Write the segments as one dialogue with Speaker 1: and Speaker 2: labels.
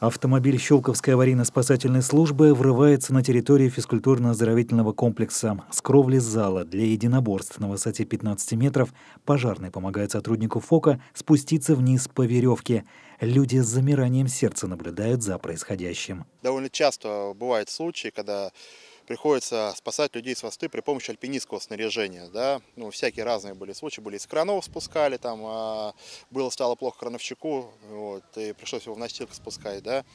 Speaker 1: Автомобиль Щелковской аварийно-спасательной службы врывается на территорию физкультурно-оздоровительного комплекса. С кровли зала для единоборств на высоте 15 метров пожарный помогает сотруднику ФОКа спуститься вниз по веревке. Люди с замиранием сердца наблюдают за происходящим.
Speaker 2: Довольно часто бывают случаи, когда приходится спасать людей с высоты при помощи альпинистского снаряжения. Да? Ну, всякие разные были случаи, были из кранов спускали, стало плохо крановщику, и пришлось его в настилках спускать. Да?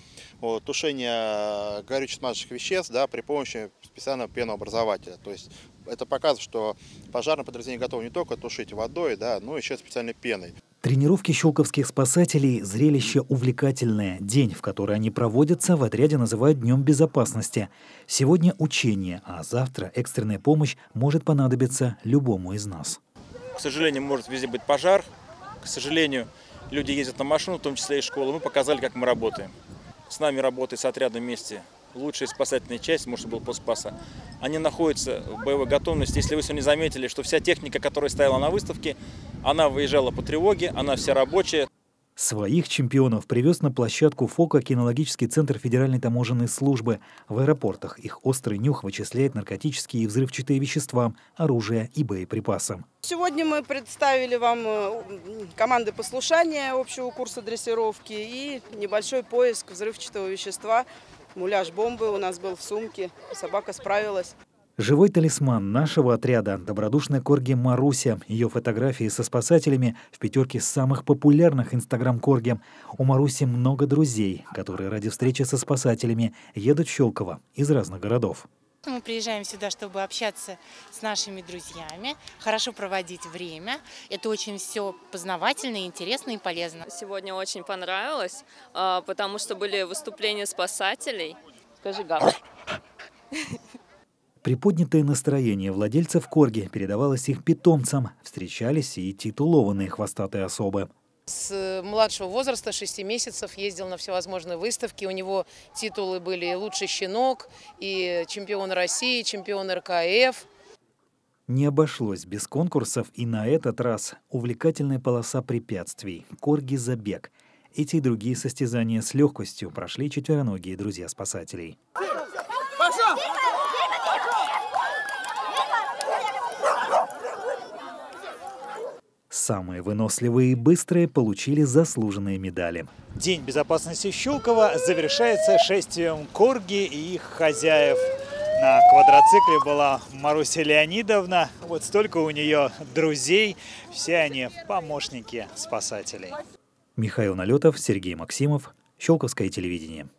Speaker 2: Тушение горюче-смазочных веществ, да, при помощи специального пенообразователя. То есть это показывает, что пожарное подразделение готово не только тушить водой, да, но еще и специальной пеной.
Speaker 1: Тренировки щелковских спасателей – зрелище увлекательное. День, в который они проводятся, в отряде называют Днем безопасности. Сегодня учение, а завтра экстренная помощь может понадобиться любому из нас.
Speaker 3: К сожалению, может везде быть пожар. К сожалению, люди ездят на машину, в том числе и школы. Мы показали, как мы работаем. С нами работает с отрядом вместе лучшая спасательная часть, может, был полспаса. Они находятся в боевой готовности. Если вы сегодня заметили, что вся техника, которая стояла на выставке, она выезжала по тревоге, она вся рабочая.
Speaker 1: Своих чемпионов привез на площадку ФОКа кинологический центр Федеральной таможенной службы. В аэропортах их острый нюх вычисляет наркотические и взрывчатые вещества, оружие и боеприпасы.
Speaker 4: Сегодня мы представили вам команды послушания общего курса дрессировки и небольшой поиск взрывчатого вещества. Муляж бомбы у нас был в сумке, собака справилась.
Speaker 1: Живой талисман нашего отряда – добродушная корги Маруся. Ее фотографии со спасателями в пятерке самых популярных инстаграм-корги. У Маруси много друзей, которые ради встречи со спасателями едут в Щелково из разных городов.
Speaker 5: Мы приезжаем сюда, чтобы общаться с нашими друзьями, хорошо проводить время. Это очень все познавательно, интересно и полезно.
Speaker 6: Сегодня очень понравилось, потому что были выступления спасателей. Скажи гав.
Speaker 1: Приподнятое настроение владельцев корги передавалось их питомцам. Встречались и титулованные хвостатые особы.
Speaker 7: С младшего возраста, 6 месяцев, ездил на всевозможные выставки. У него титулы были и «Лучший щенок», и «Чемпион России», «Чемпион РКФ».
Speaker 1: Не обошлось без конкурсов и на этот раз увлекательная полоса препятствий – корги-забег. Эти и другие состязания с легкостью прошли четвероногие друзья спасателей. Самые выносливые и быстрые получили заслуженные медали.
Speaker 8: День безопасности Щелково завершается шествием корги и их хозяев. На квадроцикле была Маруся Леонидовна. Вот столько у нее друзей. Все они помощники спасателей.
Speaker 1: Михаил Налетов, Сергей Максимов, Щелковское телевидение.